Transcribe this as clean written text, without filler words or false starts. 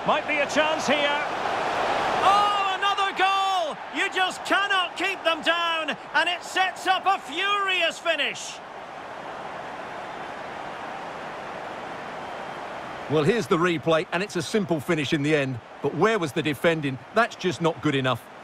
Might be a chance here. Oh, another goal! You just cannot keep them down, and it sets up a furious finish. Well, here's the replay, and it's a simple finish in the end. But where was the defending? That's just not good enough.